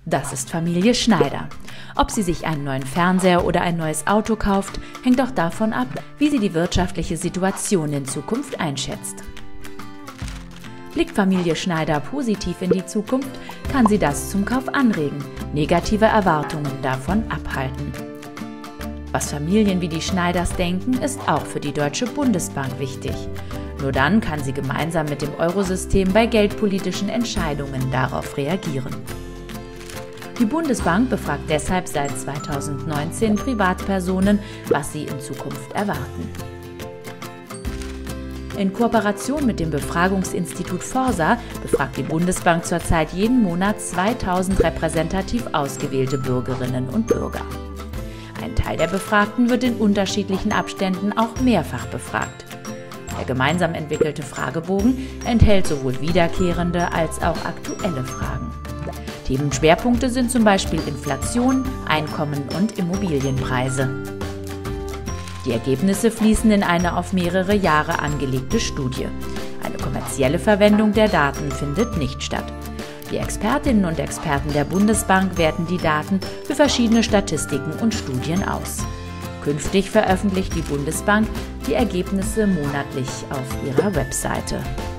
Das ist Familie Schneider. Ob sie sich einen neuen Fernseher oder ein neues Auto kauft, hängt auch davon ab, wie sie die wirtschaftliche Situation in Zukunft einschätzt. Blickt Familie Schneider positiv in die Zukunft, kann sie das zum Kauf anregen, negative Erwartungen davon abhalten. Was Familien wie die Schneiders denken, ist auch für die Deutsche Bundesbank wichtig. Nur dann kann sie gemeinsam mit dem Eurosystem bei geldpolitischen Entscheidungen darauf reagieren. Die Bundesbank befragt deshalb seit 2019 Privatpersonen, was sie in Zukunft erwarten. In Kooperation mit dem Befragungsinstitut Forsa befragt die Bundesbank zurzeit jeden Monat 2000 repräsentativ ausgewählte Bürgerinnen und Bürger. Ein Teil der Befragten wird in unterschiedlichen Abständen auch mehrfach befragt. Der gemeinsam entwickelte Fragebogen enthält sowohl wiederkehrende als auch aktuelle Fragen. Themenschwerpunkte sind zum Beispiel Inflation, Einkommen und Immobilienpreise. Die Ergebnisse fließen in eine auf mehrere Jahre angelegte Studie. Eine kommerzielle Verwendung der Daten findet nicht statt. Die Expertinnen und Experten der Bundesbank werten die Daten für verschiedene Statistiken und Studien aus. Künftig veröffentlicht die Bundesbank die Ergebnisse monatlich auf ihrer Webseite.